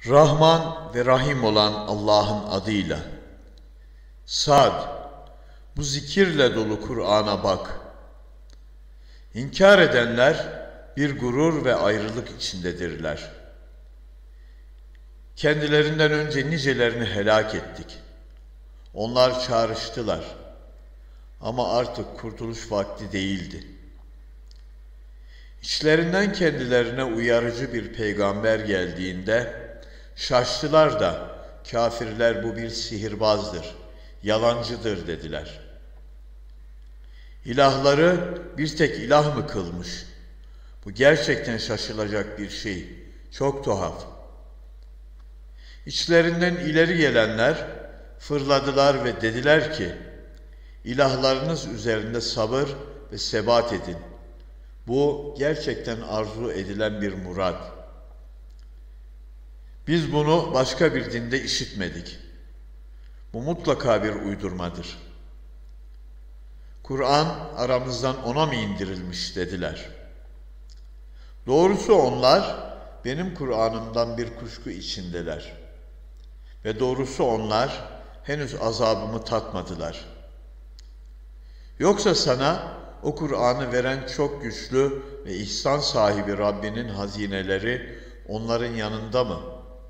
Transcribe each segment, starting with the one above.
Rahman ve Rahim olan Allah'ın adıyla. Sad, bu zikirle dolu Kur'an'a bak. İnkar edenler bir gurur ve ayrılık içindedirler. Kendilerinden önce nicelerini helak ettik. Onlar çağrıştılar. Ama artık kurtuluş vakti değildi. İçlerinden kendilerine uyarıcı bir peygamber geldiğinde şaştılar da kafirler bu bir sihirbazdır, yalancıdır dediler. İlahları bir tek ilah mı kılmış? Bu gerçekten şaşılacak bir şey, çok tuhaf. İçlerinden ileri gelenler fırladılar ve dediler ki, İlahlarınız üzerinde sabır ve sebat edin. Bu gerçekten arzu edilen bir murad. Biz bunu başka bir dinde işitmedik. Bu mutlaka bir uydurmadır. Kur'an aramızdan ona mı indirilmiş dediler. Doğrusu onlar benim Kur'an'ımdan bir kuşku içindeler. Ve doğrusu onlar henüz azabımı tatmadılar. Yoksa sana o Kur'an'ı veren çok güçlü ve ihsan sahibi Rabbinin hazineleri onların yanında mı?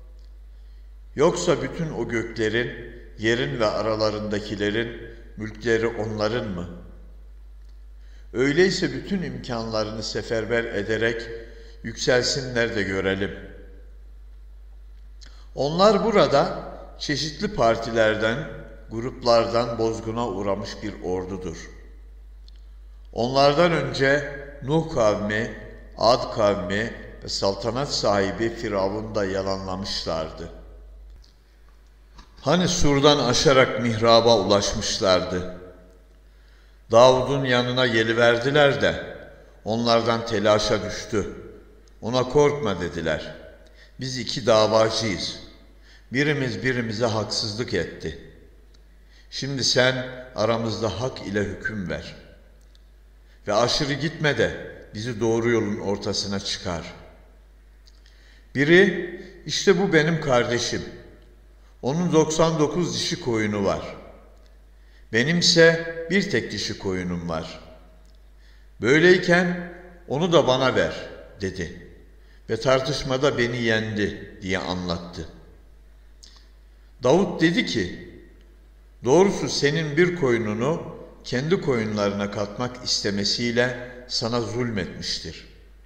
Yoksa bütün o göklerin, yerin ve aralarındakilerin mülkleri onların mı? Öyleyse bütün imkanlarını seferber ederek yükselsinler de görelim. Onlar burada çeşitli partilerden, gruplardan bozguna uğramış bir ordudur. Onlardan önce Nuh kavmi, Ad kavmi ve saltanat sahibi Firavun da yalanlamışlardı. Hani surdan aşarak mihraba ulaşmışlardı. Davud'un yanına geliverdiler de onlardan telaşa düştü. Ona korkma dediler. Biz iki davacıyız. Birimiz birimize haksızlık etti. Şimdi sen aramızda hak ile hüküm ver. Ve aşırı gitme de bizi doğru yolun ortasına çıkar. Biri, işte bu benim kardeşim. Onun 99 dişi koyunu var. Benimse bir tek dişi koyunum var. Böyleyken onu da bana ver dedi. Ve tartışmada beni yendi diye anlattı. Davut dedi ki, doğrusu senin bir koyununu kendi koyunlarına katmak istemesiyle sana zulmetmiştir.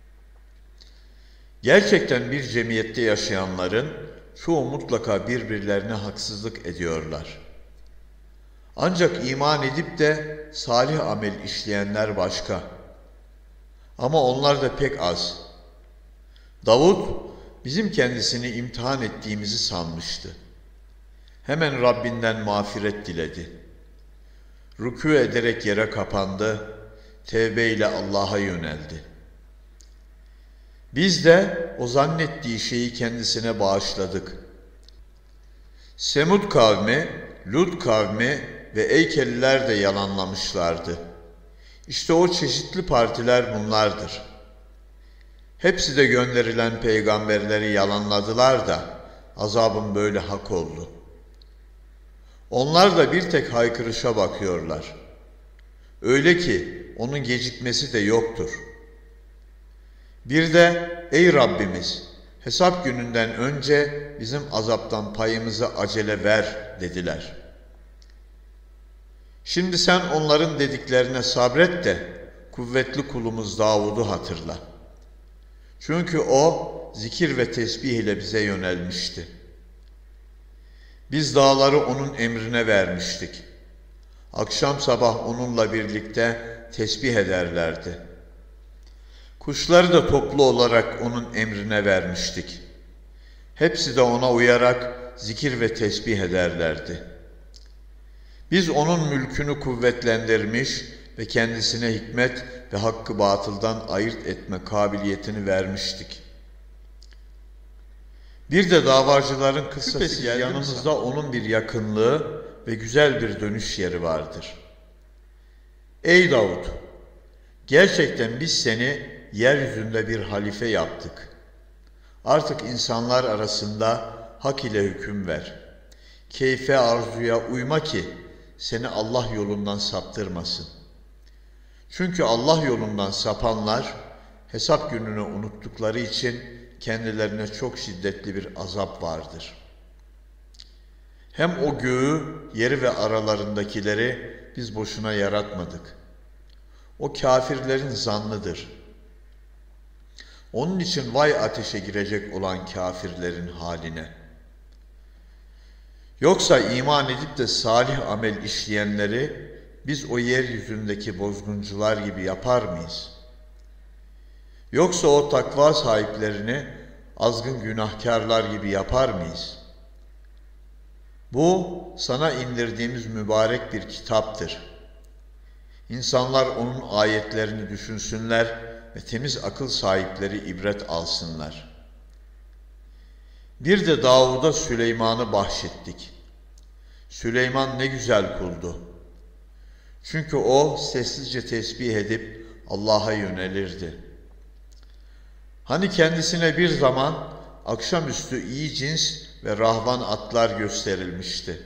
Gerçekten bir cemiyette yaşayanların çoğu mutlaka birbirlerine haksızlık ediyorlar. Ancak iman edip de salih amel işleyenler başka. Ama onlar da pek az. Davud bizim kendisini imtihan ettiğimizi sanmıştı. Hemen Rabbinden mağfiret diledi. Rükû ederek yere kapandı, tevbeyle Allah'a yöneldi. Biz de o zannettiği şeyi kendisine bağışladık. Semud kavmi, Lut kavmi ve Eykeliler de yalanlamışlardı. İşte o çeşitli partiler bunlardır. Hepsi de gönderilen peygamberleri yalanladılar da azabın böyle hak oldu. Onlar da bir tek haykırışa bakıyorlar. Öyle ki onun gecikmesi de yoktur. Bir de ey Rabbimiz, hesap gününden önce bizim azaptan payımızı acele ver dediler. Şimdi sen onların dediklerine sabret de kuvvetli kulumuz Davud'u hatırla. Çünkü o zikir ve tesbih ile bize yönelmişti. Biz dağları onun emrine vermiştik. Akşam sabah onunla birlikte tesbih ederlerdi. Kuşları da toplu olarak onun emrine vermiştik. Hepsi de ona uyarak zikir ve tesbih ederlerdi. Biz onun mülkünü kuvvetlendirmiş ve kendisine hikmet ve hakkı batıldan ayırt etme kabiliyetini vermiştik. Bir de davacıların kıssası yanımızda onun bir yakınlığı ve güzel bir dönüş yeri vardır. Ey Davud! Gerçekten biz seni yeryüzünde bir halife yaptık. Artık insanlar arasında hak ile hüküm ver. Keyfe arzuya uyma ki seni Allah yolundan saptırmasın. Çünkü Allah yolundan sapanlar hesap gününü unuttukları için kendilerine çok şiddetli bir azap vardır. Hem o göğü, yeri ve aralarındakileri biz boşuna yaratmadık. O kafirlerin zannıdır. Onun için vay ateşe girecek olan kafirlerin haline. Yoksa iman edip de salih amel işleyenleri biz o yeryüzündeki bozguncular gibi yapar mıyız? Yoksa o takva sahiplerini azgın günahkarlar gibi yapar mıyız? Bu sana indirdiğimiz mübarek bir kitaptır. İnsanlar onun ayetlerini düşünsünler ve temiz akıl sahipleri ibret alsınlar. Bir de Davud'a Süleyman'ı bahşettik. Süleyman ne güzel kuldu. Çünkü o sessizce tesbih edip Allah'a yönelirdi. Hani kendisine bir zaman akşamüstü iyi cins ve rahvan atlar gösterilmişti.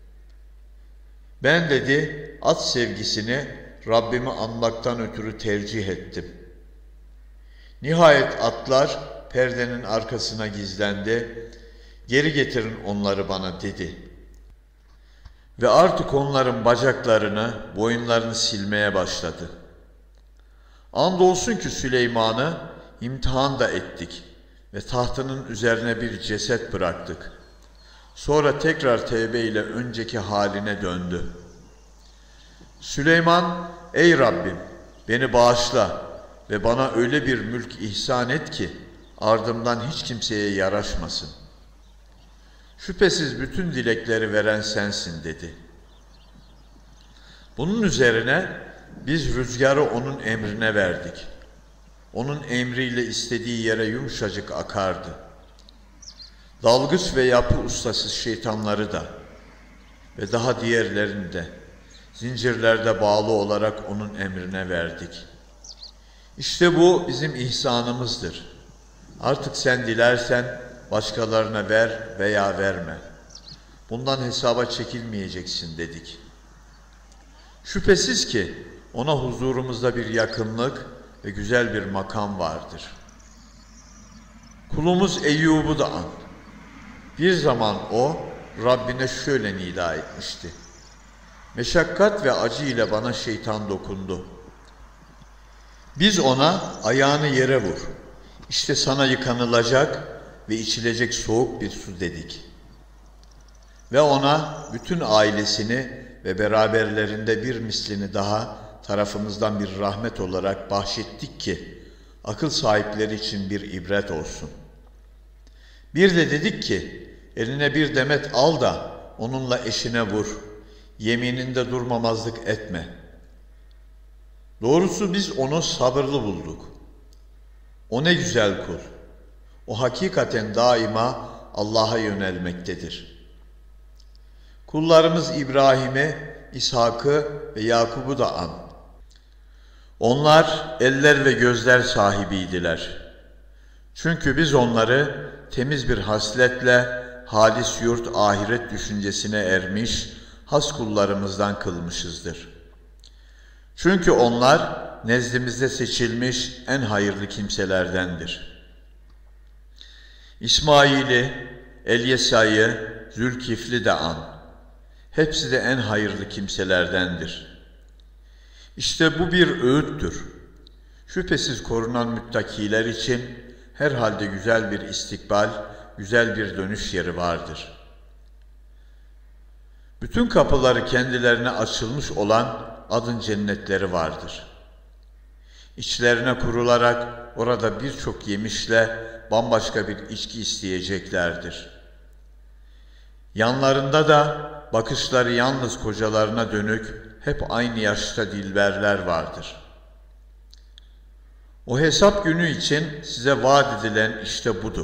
Ben dedi, at sevgisini Rabbimi anmaktan ötürü tercih ettim. Nihayet atlar perdenin arkasına gizlendi. Geri getirin onları bana dedi. Ve artık onların bacaklarını, boyunlarını silmeye başladı. Andolsun ki Süleyman'ı imtihan da ettik ve tahtının üzerine bir ceset bıraktık. Sonra tekrar tevbe ile önceki haline döndü. Süleyman, ey Rabbim beni bağışla ve bana öyle bir mülk ihsan et ki ardımdan hiç kimseye yaraşmasın. Şüphesiz bütün dilekleri veren sensin dedi. Bunun üzerine biz rüzgarı onun emrine verdik. Onun emriyle istediği yere yumuşacık akardı. Dalgıç ve yapı ustası şeytanları da ve daha diğerlerini de zincirlerde bağlı olarak onun emrine verdik. İşte bu bizim ihsanımızdır. Artık sen dilersen başkalarına ver veya verme. Bundan hesaba çekilmeyeceksin dedik. Şüphesiz ki ona huzurumuzda bir yakınlık ve güzel bir makam vardır. Kulumuz Eyyub'u da an. Bir zaman o Rabbine şöyle nida etmişti. Meşakkat ve acı ile bana şeytan dokundu. Biz ona ayağını yere vur. İşte sana yıkanılacak ve içilecek soğuk bir su dedik. Ve ona bütün ailesini ve beraberlerinde bir mislini daha tarafımızdan bir rahmet olarak bahşettik ki akıl sahipleri için bir ibret olsun. Bir de dedik ki eline bir demet al da onunla eşine vur. Yemininde durmamazlık etme. Doğrusu biz onu sabırlı bulduk. O ne güzel kul. O hakikaten daima Allah'a yönelmektedir. Kullarımız İbrahim'i, İshak'ı ve Yakub'u da an. Onlar eller ve gözler sahibiydiler. Çünkü biz onları temiz bir hasletle halis yurt ahiret düşüncesine ermiş has kullarımızdan kılmışızdır. Çünkü onlar nezdimizde seçilmiş en hayırlı kimselerdendir. İsmail'i, Elyesa'yı, Zülkifli de an. Hepsi de en hayırlı kimselerdendir. İşte bu bir öğüttür. Şüphesiz korunan müttakiler için herhalde güzel bir istikbal, güzel bir dönüş yeri vardır. Bütün kapıları kendilerine açılmış olan adın cennetleri vardır. İçlerine kurularak orada birçok yemişle bambaşka bir içki isteyeceklerdir. Yanlarında da bakışları yalnız kocalarına dönük hep aynı yaşta dilberler vardır. O hesap günü için size vaat edilen işte budur.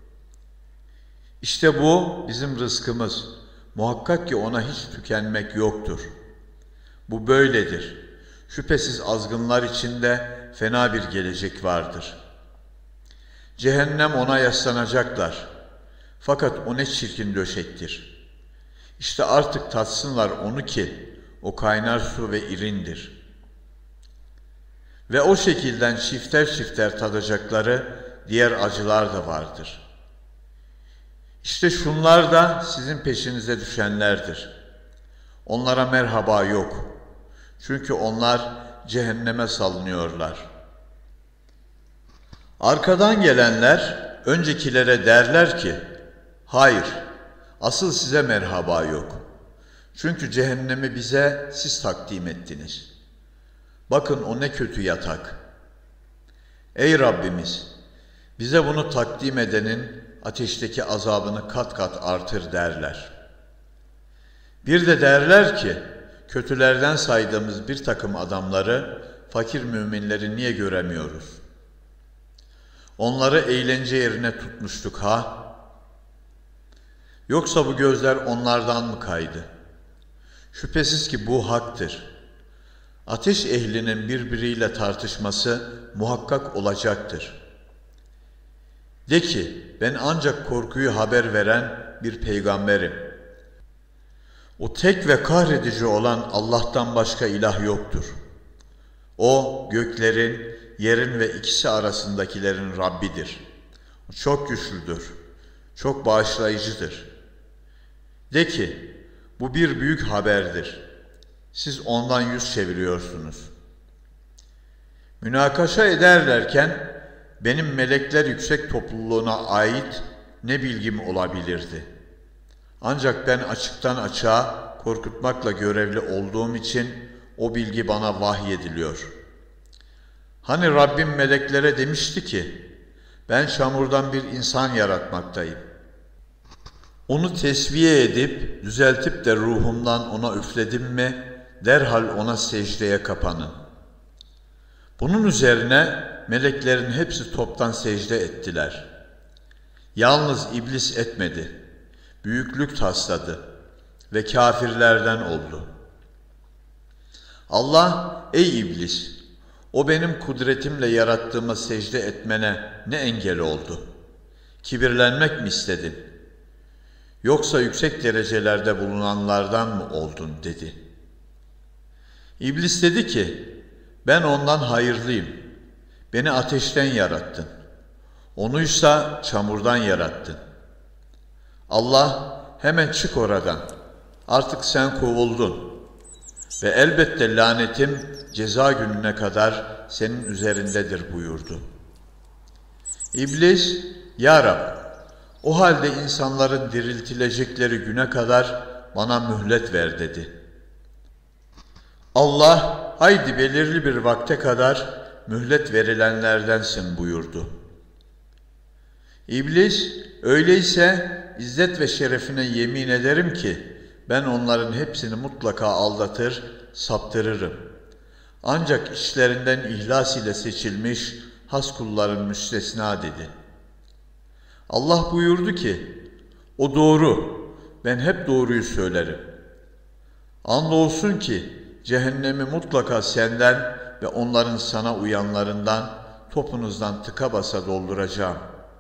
İşte bu bizim rızkımız. Muhakkak ki ona hiç tükenmek yoktur. Bu böyledir. Şüphesiz azgınlar içinde fena bir gelecek vardır. Cehennem ona yaslanacaklar. Fakat o ne çirkin döşektir. İşte artık tatsınlar onu ki o kaynar su ve irindir. Ve o şekilden çifter çifter tadacakları diğer acılar da vardır. İşte şunlar da sizin peşinize düşenlerdir. Onlara merhaba yok. Çünkü onlar cehenneme salınıyorlar. Arkadan gelenler öncekilere derler ki, hayır, asıl size merhaba yok. Çünkü cehennemi bize siz takdim ettiniz. Bakın o ne kötü yatak. Ey Rabbimiz, bize bunu takdim edenin ateşteki azabını kat kat artır derler. Bir de derler ki, kötülerden saydığımız bir takım adamları, fakir müminleri niye göremiyoruz? Onları eğlence yerine tutmuştuk ha? Yoksa bu gözler onlardan mı kaydı? Şüphesiz ki bu haktır. Ateş ehlinin birbiriyle tartışması muhakkak olacaktır. De ki, ben ancak korkuyu haber veren bir peygamberim. O tek ve kahredici olan Allah'tan başka ilah yoktur. O göklerin, yerin ve ikisi arasındakilerin Rabbidir. O çok güçlüdür, çok bağışlayıcıdır. De ki, bu bir büyük haberdir. Siz ondan yüz çeviriyorsunuz. Münakaşa ederlerken, benim melekler yüksek topluluğuna ait ne bilgim olabilirdi? Ancak ben açıktan açığa korkutmakla görevli olduğum için o bilgi bana vahyediliyor. Hani Rabbim meleklere demişti ki, ben çamurdan bir insan yaratmaktayım. Onu tesviye edip, düzeltip de ruhumdan ona üfledim mi, derhal ona secdeye kapanın. Bunun üzerine meleklerin hepsi toptan secde ettiler. Yalnız iblis etmedi, büyüklük tasladı ve kafirlerden oldu. Allah, ey iblis, o benim kudretimle yarattığıma secde etmene ne engel oldu? Kibirlenmek mi istedin? Yoksa yüksek derecelerde bulunanlardan mı oldun dedi. İblis dedi ki, ben ondan hayırlıyım. Beni ateşten yarattın. Onuysa çamurdan yarattın. Allah, hemen çık oradan. Artık sen kovuldun. Ve elbette lanetim ceza gününe kadar senin üzerindedir buyurdu. İblis, ya Rab, o halde insanların diriltilecekleri güne kadar bana mühlet ver dedi. Allah, haydi belirli bir vakte kadar mühlet verilenlerdensin buyurdu. İblis, öyleyse izzet ve şerefine yemin ederim ki ben onların hepsini mutlaka aldatır, saptırırım. Ancak içlerinden ihlas ile seçilmiş has kulların müstesna dedi. Allah buyurdu ki, o doğru, ben hep doğruyu söylerim. Andolsun ki cehennemi mutlaka senden ve onların sana uyanlarından, topunuzdan tıka basa dolduracağım.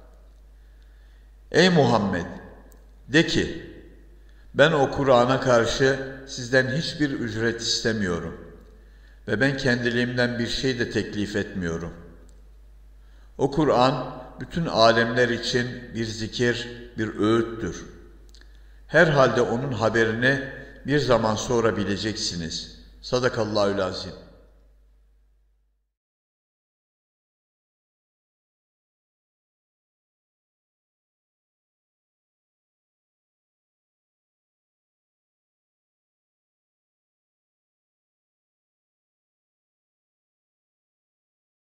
Ey Muhammed! De ki, ben o Kur'an'a karşı sizden hiçbir ücret istemiyorum ve ben kendiliğimden bir şey de teklif etmiyorum. O Kur'an, bütün alemler için bir zikir, bir öğüttür. Herhalde onun haberini bir zaman sonra bileceksiniz. Sadakallahül azim.